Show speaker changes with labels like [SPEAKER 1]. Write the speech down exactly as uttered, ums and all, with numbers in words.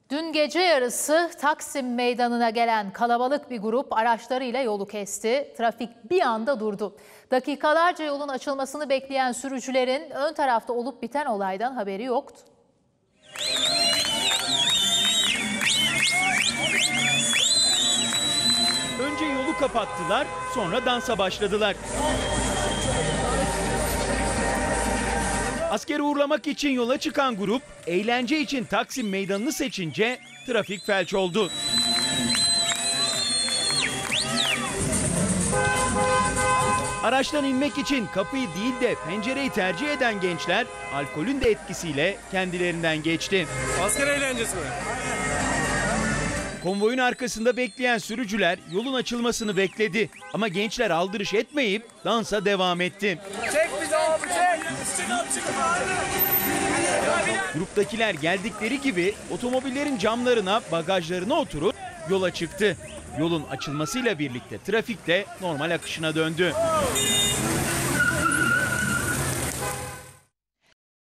[SPEAKER 1] Dün gece yarısı Taksim Meydanı'na gelen kalabalık bir grup araçlarıyla yolu kesti. Trafik bir anda durdu. Dakikalarca yolun açılmasını bekleyen sürücülerin ön tarafta olup biten olaydan haberi yoktu.
[SPEAKER 2] Önce yolu kapattılar, sonra dansa başladılar. Askeri uğurlamak için yola çıkan grup, eğlence için Taksim Meydanı'nı seçince trafik felç oldu. Araçtan inmek için kapıyı değil de pencereyi tercih eden gençler, alkolün de etkisiyle kendilerinden geçti.
[SPEAKER 3] Asker eğlencesi mi?
[SPEAKER 2] Konvoyun arkasında bekleyen sürücüler yolun açılmasını bekledi. Ama gençler aldırış etmeyip dansa devam etti.
[SPEAKER 3] Çek bizi abi çek. Çık abi çık abi.
[SPEAKER 2] Gruptakiler geldikleri gibi otomobillerin camlarına, bagajlarına oturup yola çıktı. Yolun açılmasıyla birlikte trafik de normal akışına döndü.